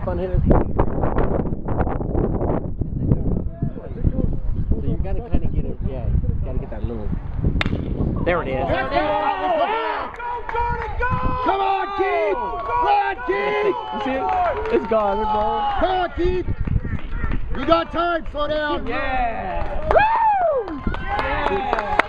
keep on hitting. So you gotta kind of get it. Yeah, you gotta get that little. There it is. Go, Jordan, go! Come on, Keith! Run, Keith! You see it? It's gone. It's gone. Come on, Keith! You got time. Slow down. Yeah. Woo! Yeah!